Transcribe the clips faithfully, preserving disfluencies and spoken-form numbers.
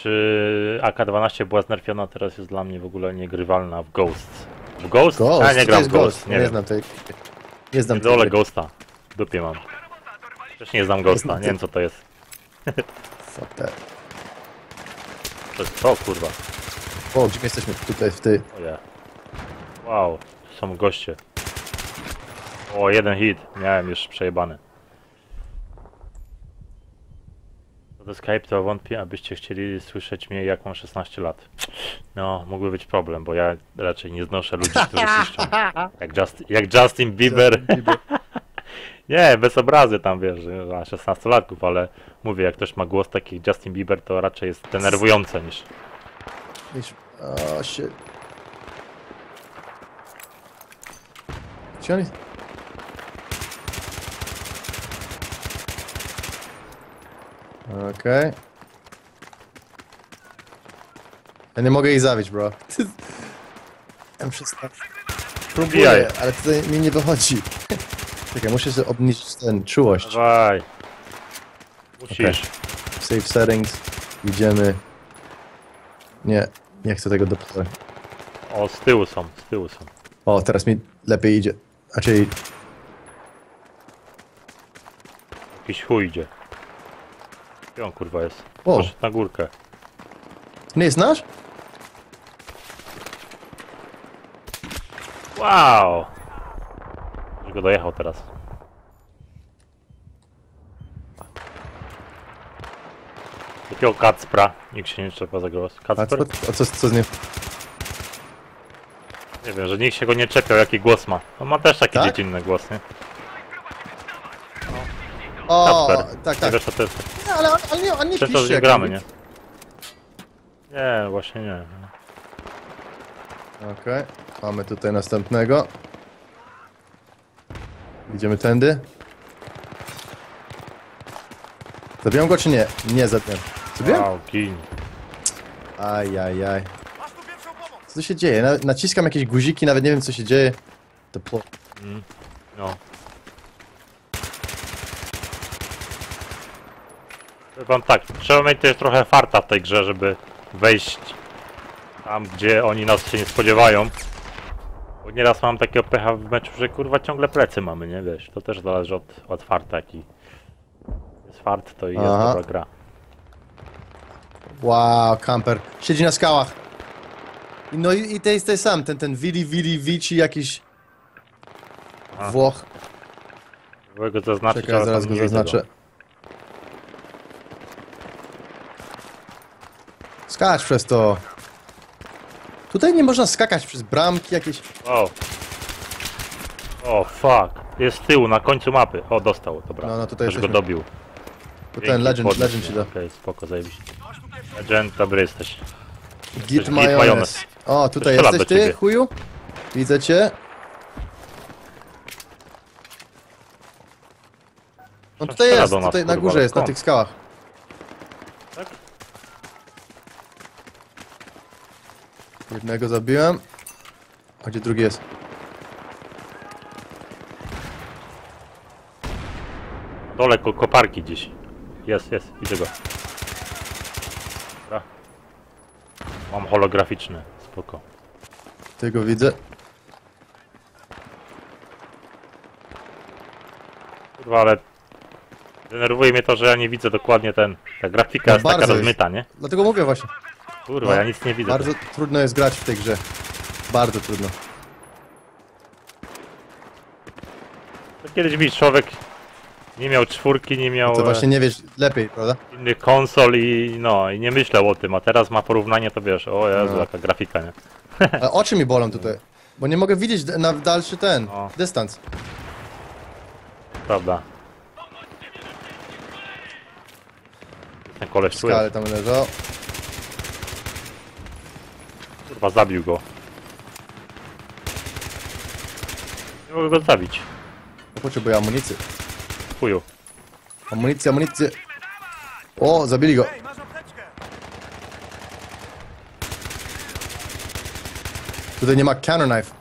czy A K dwanaście była znerfiona, teraz jest dla mnie w ogóle niegrywalna w Ghost. W Ghost? Ghost? A nie Co to gram w jest Ghost, Ghost? nie, Nie wiem. znam tej... Nie znam tej Dole gry. Ghosta. W dupie mam. Też nie znam Ghosta, nie wiem co to jest. Fuck that. To jest to, kurwa. O, gdzie my jesteśmy? Tutaj, w ty. Oje. Wow, tu są goście. O, jeden hit. Miałem już przejebany. Co do Skype to wątpię, abyście chcieli słyszeć mnie jak mam szesnaście lat. No, mógłby być problem, bo ja raczej nie znoszę ludzi, którzy piszczą. Jak, Just, jak Justin Bieber. Justin Bieber. Nie, bez obrazy tam, wiesz, na szesnastolatków, ale mówię, jak ktoś ma głos taki jak Justin Bieber, to raczej jest denerwujące niż... Niż... O, shit. Gdzie oni? Okej. Okay. Ja nie mogę jej zabić, bro. M szesnaście. Próbuję, Wbijaj. ale tutaj mi nie wychodzi. Czekaj, muszę sobie obniżyć ten czułość. Dawaj. Musisz. Okay. Save settings. Idziemy. Nie, nie chcę tego dopytać. O, z tyłu są, z tyłu są. O, teraz mi lepiej idzie. Raczej... Jakiś chuj idzie. Gdzie on kurwa jest? O. Poszedł na górkę. Nie jest nasz? Wow! Już go dojechał teraz. Jakiego Kacpra? Nikt się nie czepia za głos. A co, Kacper? a co, co z nim? Nie wiem, że nikt się go nie czepiał, jaki głos ma. On ma też taki Tak? dziecinny głos, nie? O, Kacper. tak, Nie tak. wiesz, co to jest? Nie, ale on, ale nie, on nie Często z pisze. nim jak gramy, on- nie? Nie, właśnie nie. Okej, mamy tutaj następnego. Idziemy tędy. Zabiłem go czy nie? Nie zabiłem. Zabiłem? Wow, gin. Ajajaj. Co tu się dzieje? Na, naciskam jakieś guziki, nawet nie wiem co się dzieje. To po... Mm. No. Powiem tak, trzeba mieć też trochę farta w tej grze, żeby wejść tam, gdzie oni nas się nie spodziewają. Bo nieraz mam takiego pecha w meczu, że kurwa ciągle plecy mamy, nie wiesz? To też zależy od, od farta, jaki jest fart, to i jest Aha. dobra gra. Wow, camper. Siedzi na skałach. I No i, i to jest ten sam, ten, ten Vili Vili Vici jakiś... A. Włoch. Próbuję go zaznaczyć, Czekaj, ale zaraz tam go nie widzę zaznaczę. Skacz przez to. Tutaj nie można skakać przez bramki jakieś. O! O, fuck! Jest z tyłu, na końcu mapy. O, dostał, dobra. No, no, tutaj Też go jesteśmy. dobił. To Dzięki, ten Legend, podnieś Legend ci mnie. da. Okej, spoko, zajebiście. Legend, dobry jesteś. Git git majonez. majonez. O, tutaj Strzelam jesteś do ty, ciebie. chuju? Widzę cię. No tutaj Strzela jest, do nas, tutaj na kurwa, górze ale jest, na skąd? tych skałach. Tak? Jednego zabiłem. A gdzie drugi jest? Dole ko koparki gdzieś. Jest, jest, widzę go. Dobra. Mam holograficzny, spoko. Tego widzę. Kurwa, ale denerwuje mnie to, że ja nie widzę dokładnie ten... Ta grafika No jest taka bardzo rozmyta, nie? Dlatego mówię właśnie. Kurwa, No, ja nic nie widzę. Bardzo trudno jest grać w tej grze. Bardzo trudno. To kiedyś mi człowiek nie miał czwórki, nie miał To właśnie nie wiesz lepiej, prawda? e, innych konsol i no, i nie myślał o tym, a teraz ma porównanie, to wiesz, o Jezu, No. jaka grafika, nie? Ale oczy mi bolą tutaj. Bo nie mogę widzieć d- na dalszy ten O. dystans. Prawda. Ten koleś tu Skale jest. tam leżą. Kurwa, zabił go. Nie mogę go zabić. Potrzebuję amunicji. Chuju. Amunicja, amunicja. O, zabili go. Tutaj nie ma counter knife.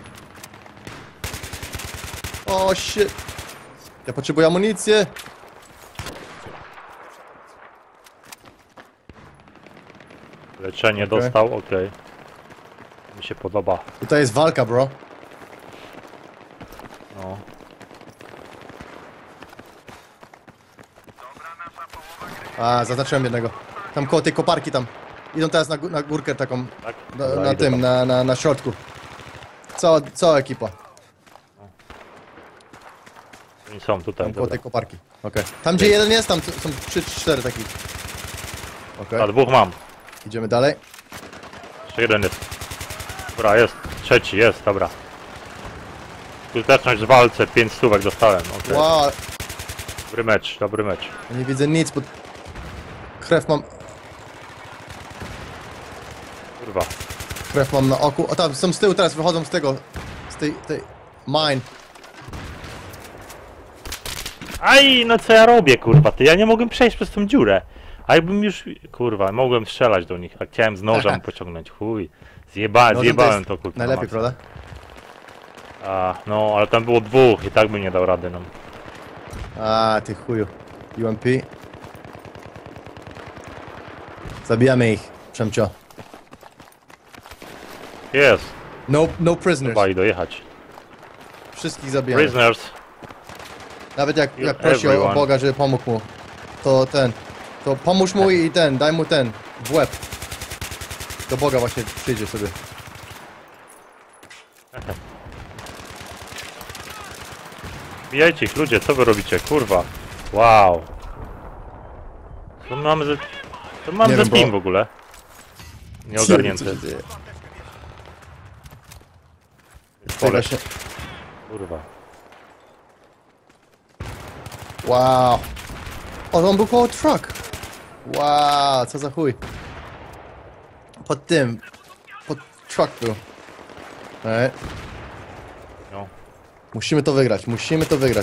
O, shit. Ja potrzebuję amunicję. Leczenie Okej. dostał, okej. Mi się podoba. Tutaj jest walka, bro. No. A, zaznaczyłem jednego. Tam koło tej koparki tam. Idą teraz na, gó- na górkę taką, Tak? na, Dobra, na idę tym, tam. na, na, na środku. Cała, cała ekipa. Oni są tutaj, Tam koło dobra. tej koparki. Okej. Tam gdzie jeden jest, tam są trzy, cztery takich. Okej. A dwóch mam. Idziemy dalej. Jeszcze jeden jest. Dobra, jest. Trzeci, jest, dobra. Skuteczność w walce, pięć stówek dostałem. okej. Wow, Dobry mecz, dobry mecz. ja nie widzę nic, bo krew mam, Kurwa. krew mam na oku. O tam, są z tyłu teraz, wychodzą z tego, z tej, tej, mine. Aj, no co ja robię, kurwa, ty, ja nie mogłem przejść przez tą dziurę. A jakbym już, kurwa, mogłem strzelać do nich, a chciałem z noża mu pociągnąć, chuj. Zjeba, Nożem to zjebałem jest to, kurwa. Najlepiej, na maksa. prawda? A, no, ale tam było dwóch i tak by nie dał rady nam. A, ty chuju. U M P. Zabijamy ich, Przemcio. Jest, No, no prisoners. chyba i dojechać. Wszystkich zabijamy. Prisoners. Nawet jak, Kill jak prosi o, o everyone. Boga, żeby pomógł mu. To ten. To pomóż mu i ten, daj mu ten, w łeb. Do Boga właśnie przyjdzie sobie. Bijajcie ich, ludzie, co wy robicie, kurwa. Wow. Co my mamy ze... Co my mamy Nie ze wiem, team bro. w ogóle? Co Nieogarnięty. się dzieje? Jest Tak koleś. właśnie. Kurwa. Wow. O, on był koło truck. Wow, co za chuj. Pod tym. Pod truck był. Alright. No. Musimy to wygrać, musimy to wygrać.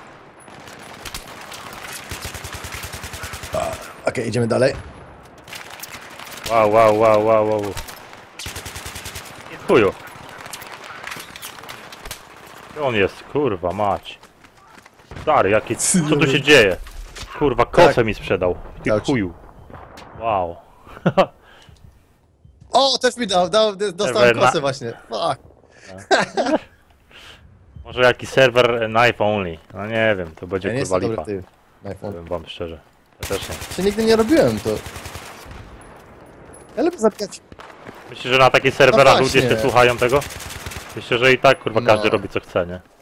A, Okej, idziemy dalej. Wow, wow, wow, wow, wow. Chuju. Gdzie on jest? Kurwa, mać. Stary, jakie... Co tu się dzieje? Kurwa, kosę Tak. mi sprzedał. Ty Dał ci. chuju. Wow. O, też mi dał, dał dostałem Serwer na- kosę właśnie. Fuck. Może jakiś serwer knife only. No nie wiem, to będzie Ja nie kurwa jestem lipa. dobry w tym. iPhone. Powiem wam szczerze. Ja też nie. Jeszcze nigdy nie robiłem to. Ja lubię zabijać. Myślę, że na takich serwerach No ludzie właśnie. się słuchają tego? Myślę, że i tak kurwa No. każdy robi co chce, nie?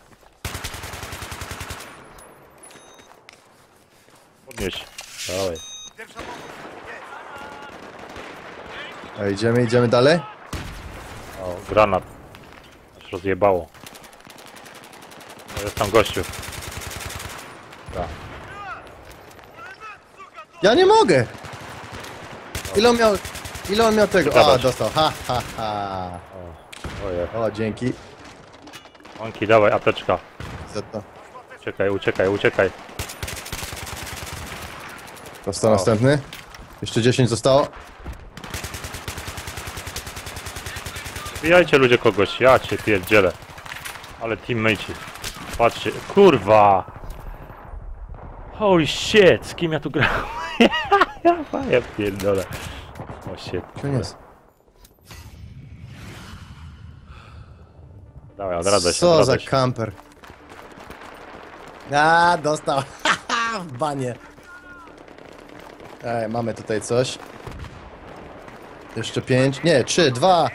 Podnieś. Dawaj. A idziemy, idziemy dalej. O, granat. Aż rozjebało. To jest tam gościu. Tak. Ja nie mogę! Ile on miał, ile on miał tego? A, Zobacz. dostał. Ha, ha, ha. O, ojej. O, dzięki Monki, dawaj, apteczka. za to. Uciekaj, uciekaj, uciekaj. Dostał O. następny. Jeszcze dziesięć zostało. Wbijajcie ludzie kogoś, ja cię pierdzielę. Ale teammateci. Patrzcie, kurwa! Holy shit, z kim ja tu grałem? Ja pierdolę. O shit. To nie jest. Dawaj, odradzaj się, Co za odradzaj się. kamper. A, dostał. W banie. Ej, mamy tutaj coś. Jeszcze pięć. Nie, trzy, dwa.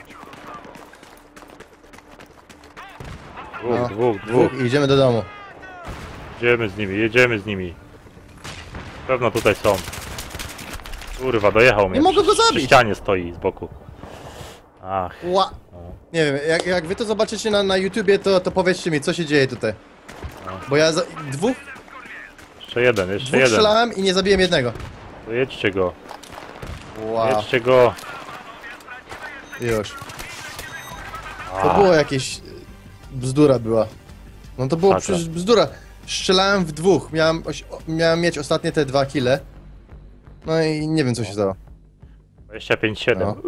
Dwóch, No, dwóch, dwóch. I idziemy do domu. Jedziemy z nimi, jedziemy z nimi. Pewno tutaj są. Kurwa, dojechał mnie. Nie mogę go Przy- Przy zabić. ścianie stoi z boku. Ach, Ła. no. Nie wiem, jak, jak wy to zobaczycie na, na YouTubie, to, to powiedzcie mi, co się dzieje tutaj. Bo ja za, dwóch, Jeszcze jeden, jeszcze dwóch jeden. strzelałem i nie zabiłem jednego. To jedźcie go, Wow, jedźcie go. już. A, To było jakieś... Bzdura była. No to było Masakra. przecież bzdura. Strzelałem w dwóch, miałem, oś, o- miałem mieć ostatnie te dwa kile. No i nie wiem, co się stało. dwadzieścia pięć siedem. No.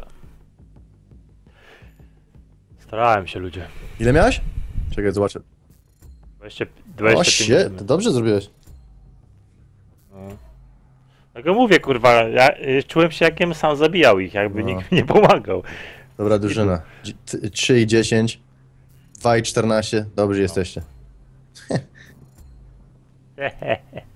Starałem się, ludzie. Ile miałeś? Czekaj, zobaczę. dwadzieścia, O, dwadzieścia pięć shit, siedem. to dobrze zrobiłeś. No. Tego mówię, kurwa, ja y, czułem się jakiem sam zabijał ich, jakby No. nikt mi nie pomagał. Dobra drużyna. Dzi- t- trzy i dziesięć. dwa i czternaście. Dobrzy jesteście. Hehehe.